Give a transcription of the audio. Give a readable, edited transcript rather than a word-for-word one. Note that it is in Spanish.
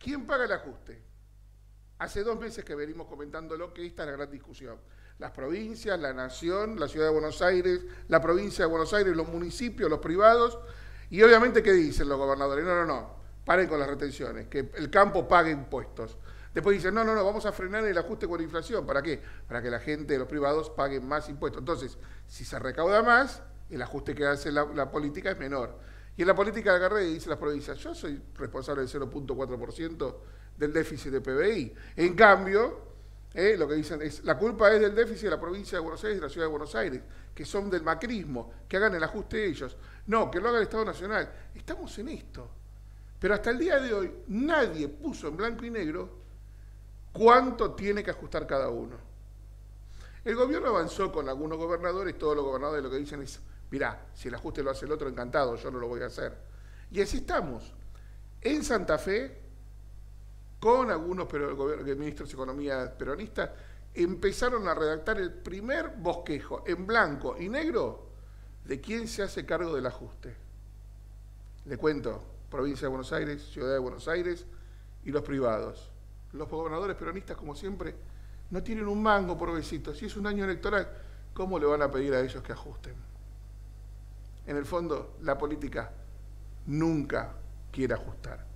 ¿Quién paga el ajuste? Hace 2 meses que venimos comentándolo, que esta es la gran discusión. Las provincias, la nación, la ciudad de Buenos Aires, la provincia de Buenos Aires, los municipios, los privados, y obviamente, ¿qué dicen los gobernadores? No, paren con las retenciones, que el campo pague impuestos. Después dicen, no, vamos a frenar el ajuste con la inflación. ¿Para qué? Para que la gente, los privados, paguen más impuestos. Entonces, si se recauda más, el ajuste que hace la política es menor. Y en la política de agarre dice las provincias, yo soy responsable del 0,4% del déficit de PBI. En cambio, lo que dicen es, la culpa es del déficit de la provincia de Buenos Aires y de la ciudad de Buenos Aires, que son del macrismo, que hagan el ajuste ellos. No, que lo haga el Estado Nacional. Estamos en esto. Pero hasta el día de hoy nadie puso en blanco y negro cuánto tiene que ajustar cada uno. El gobierno avanzó con algunos gobernadores, todos los gobernadores lo que dicen es, mirá, si el ajuste lo hace el otro, encantado, yo no lo voy a hacer. Y así estamos. En Santa Fe, con algunos ministros de Economía peronistas, empezaron a redactar el primer bosquejo en blanco y negro de quién se hace cargo del ajuste. Le cuento, provincia de Buenos Aires, ciudad de Buenos Aires y los privados. Los gobernadores peronistas, como siempre, no tienen un mango por besito. Si es un año electoral, ¿cómo le van a pedir a ellos que ajusten? En el fondo, la política nunca quiere ajustar.